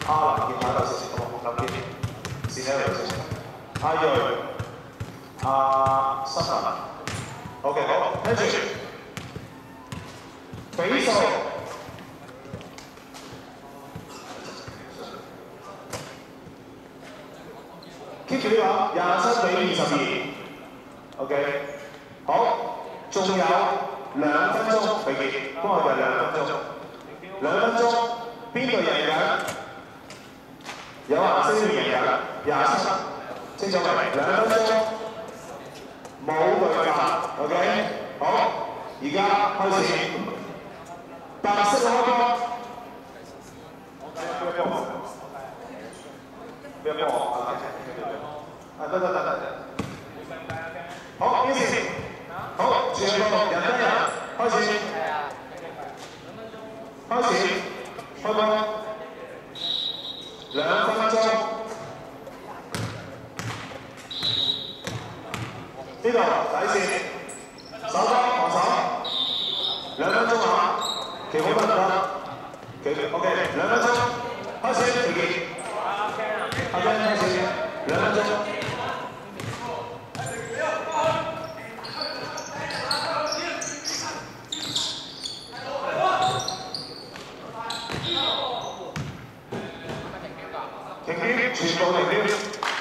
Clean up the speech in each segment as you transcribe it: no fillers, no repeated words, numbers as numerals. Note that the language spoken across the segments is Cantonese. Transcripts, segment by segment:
阿林見下頭先，好，林見，試睇嚟先。阿鋭、阿新文 ，OK 好，跟住比數。keep 住呢個27-22 ，OK， 好，仲有2分鐘比結，幫我哋2分鐘，2分鐘，邊隊贏緊？有顏色呢邊贏緊，27，清楚未？2分鐘，冇對法 ，OK， 好，而家開始，白色開波。不要碰我啊！得。好，呢次好，全部人跟人開始，開波，2分鐘，呢度底線，手波防守，2分鐘啊！旗號得唔得？旗號 OK， 2分鐘，開始，期結。阿張開始，2分鐘。停標，全部停標。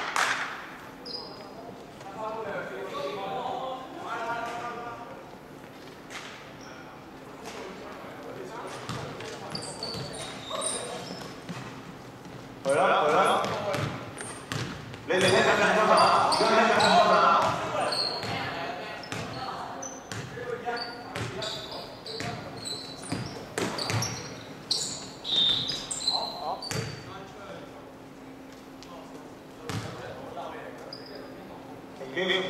去啦！你哋睇緊分嘛？而家睇緊分嘛停標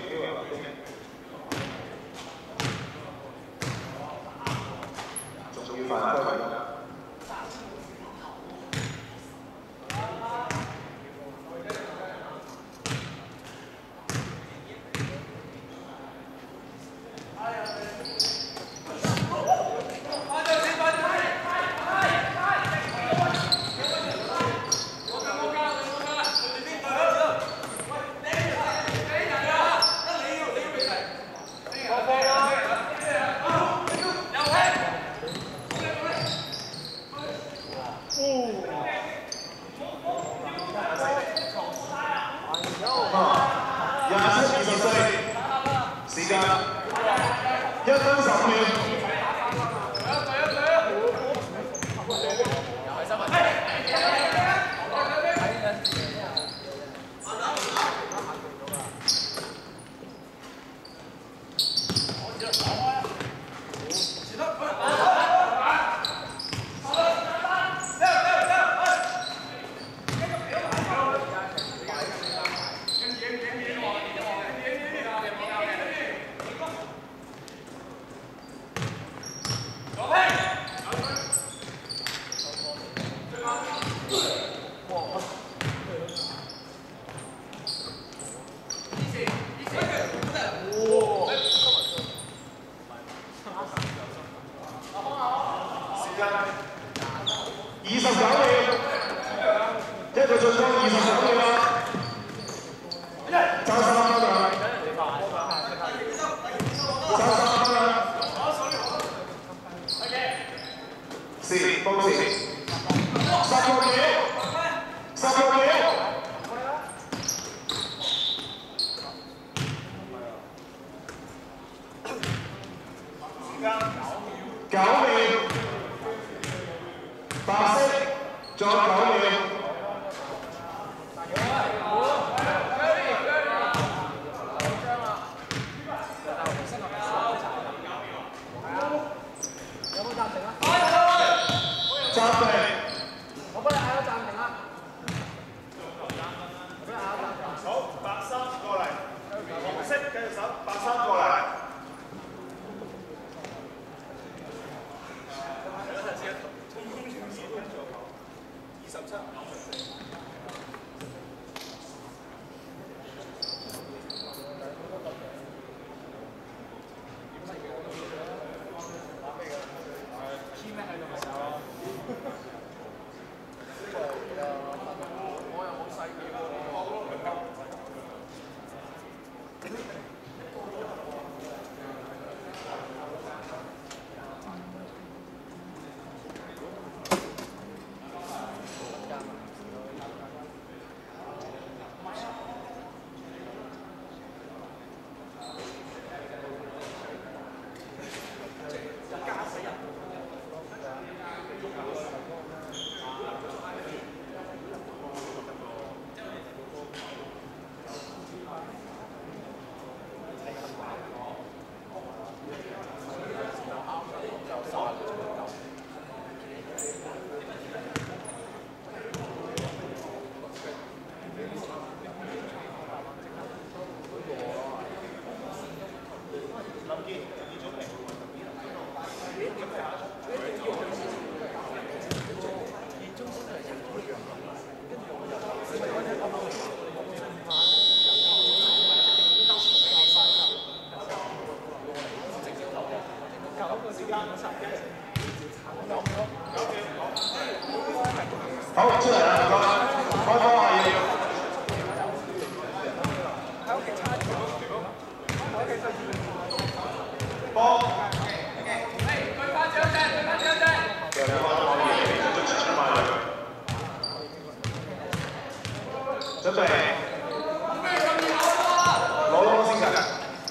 仲要犯規㗎。時間1分15秒。29秒，一個進攻29秒啦，爭3分啦，時報時，16秒，16秒。9秒，白色，仲有9秒。有冇暫停啊？暫停。我幫你嗌咗暫停啦。好，白衫過嚟，紅色繼續手，白衫過嚟。Key 咩喺度咪手？ 好，出嚟啦，唔該，開波啊要。波。準備，攞波先㗎。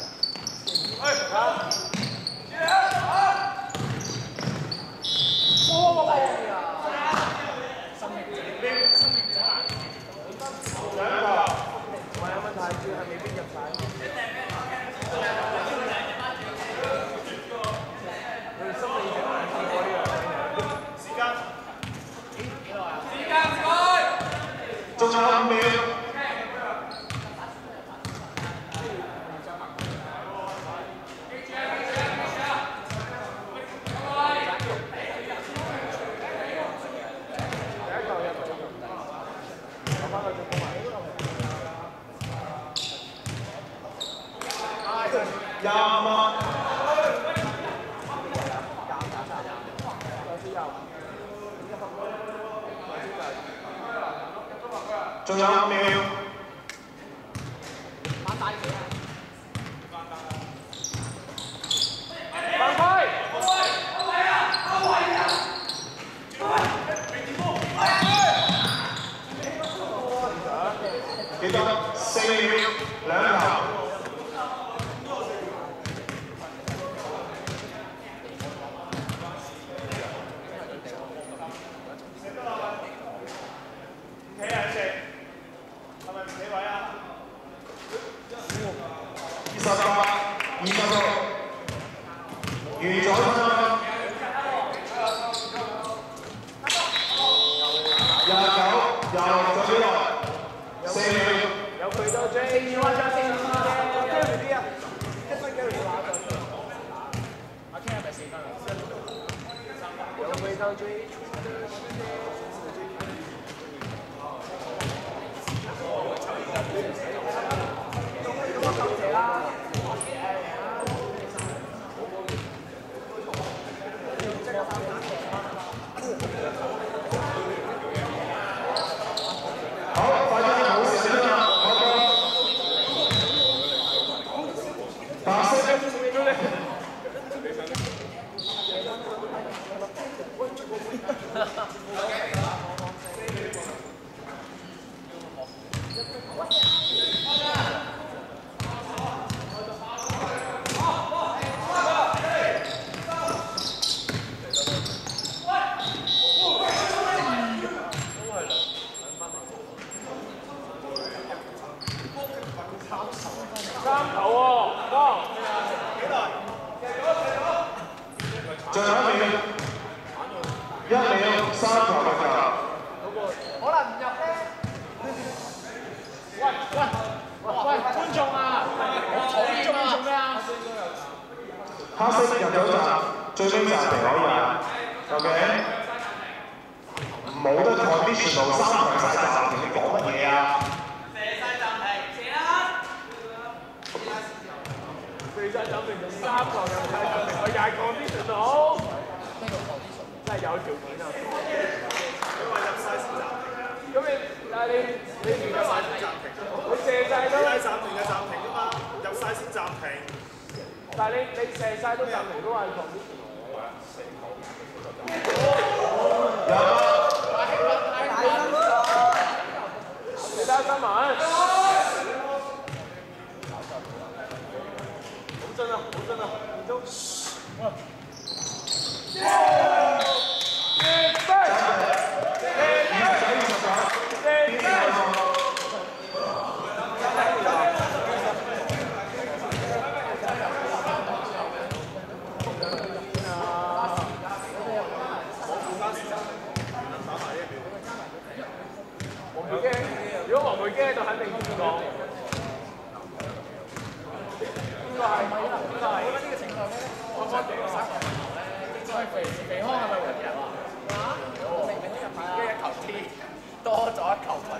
仲有5秒。仲有5秒。記得4秒2球。最後1秒，1秒3球嘅球。可能唔入咧。喂，觀眾啊！我中意做咩啊？黑色入咗閘，最尾暫停可以啊。OK。冇得 conditional 3強晒暫停，你講乜嘢啊？射晒暫停，射啦！射晒暫停就3球入晒暫停，我又係 conditional。真係有條件啊！你話入晒先暫停，咁但係你唔入晒先暫停，你射晒都係暫停嘅暫停㗎嘛，入晒先暫停。但係你射晒都暫停都係 conditional 嘅話，有。其他新聞，好真啊，好真啊，建中。如果黃梅基就肯定唔講。邊個係？我覺得呢個情況咧，我覺得3個球咧，應該係肥康係咪換人啊？明明呢入牌一球 T 多咗1球分。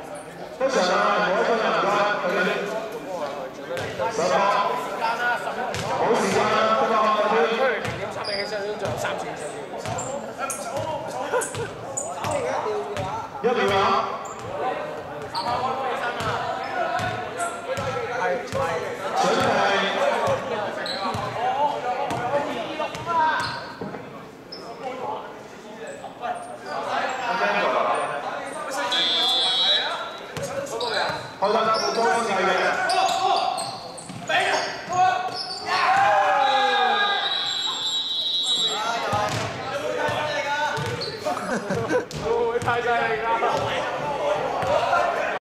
非常啊，每一個人唔該，佢哋。時間啦，15秒。 開得多啲計嘅。